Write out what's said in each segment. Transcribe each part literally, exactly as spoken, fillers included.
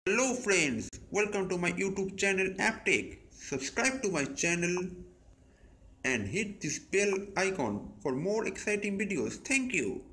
Hello friends, welcome to my YouTube channel AppTech. Subscribe to my channel and hit this bell icon for more exciting videos. Thank you.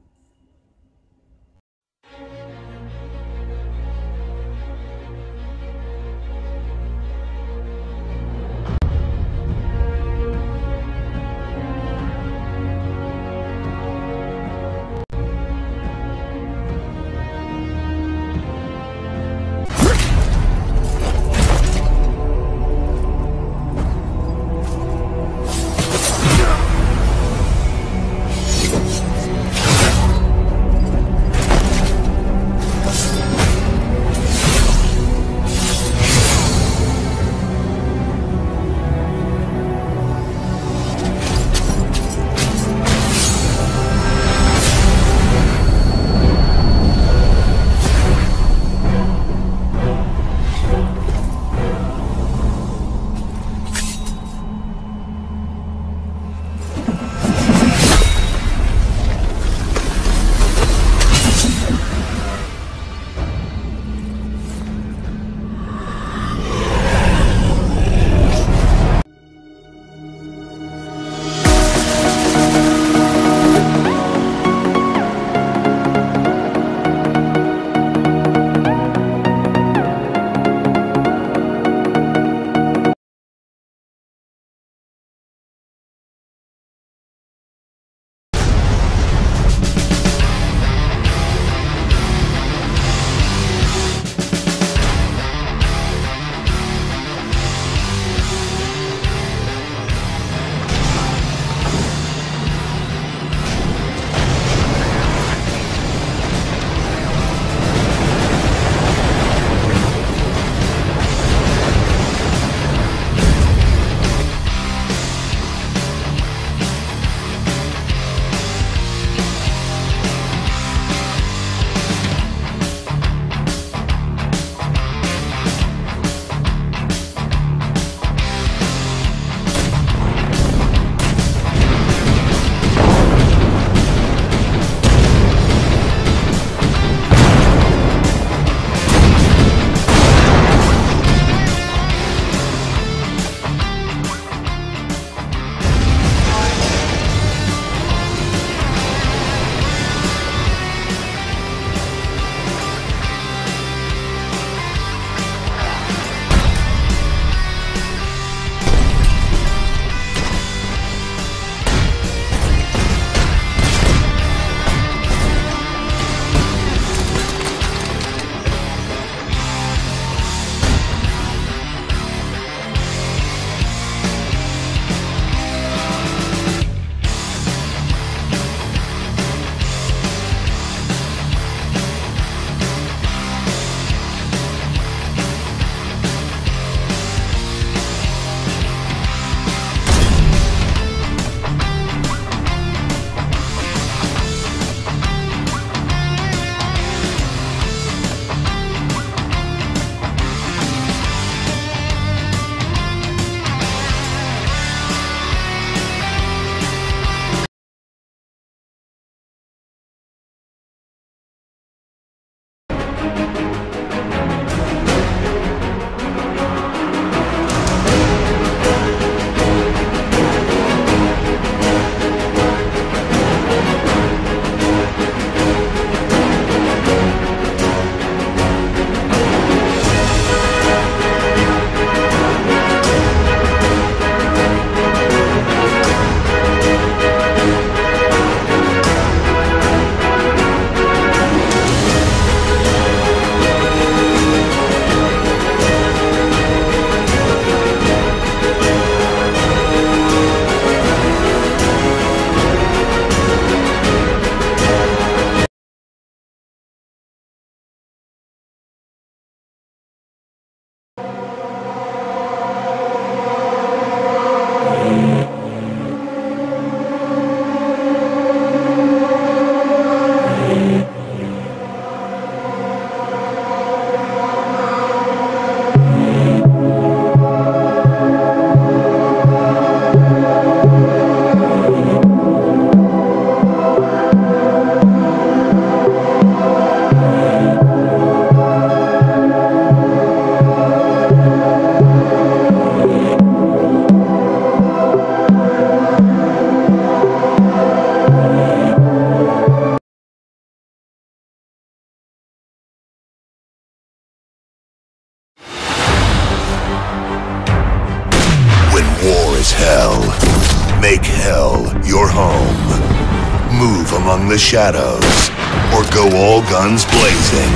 is hell. Make hell your home. Move among the shadows, or go all guns blazing.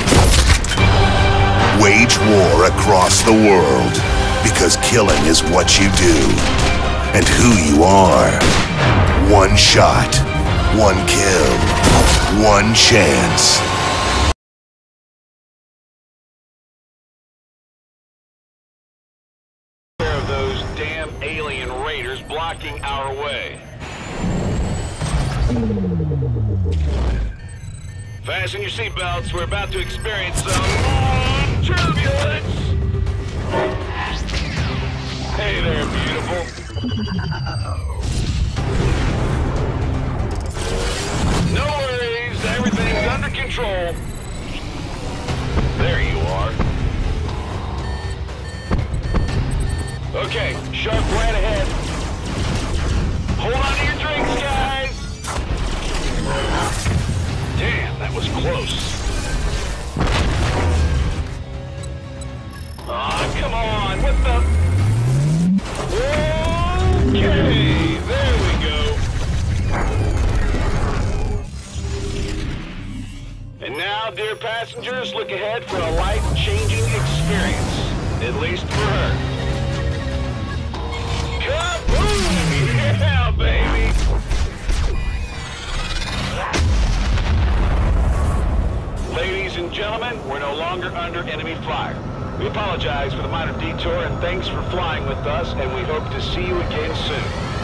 Wage war across the world, because killing is what you do, and who you are. One shot, one kill, one chance. Of those damn alien raiders blocking our way. Fasten your seatbelts. We're about to experience some turbulence. Hey there, beautiful. No worries. Everything's under control. There you are. Okay, shark right ahead. Hold on to your drinks, guys. Damn, that was close. Aw, oh, come on, what the... Okay, there we go. And now, dear passengers, look ahead for a life-changing experience. At least for her. Kaboom! Yeah, baby! Ladies and gentlemen, we're no longer under enemy fire. We apologize for the minor detour and thanks for flying with us, and we hope to see you again soon.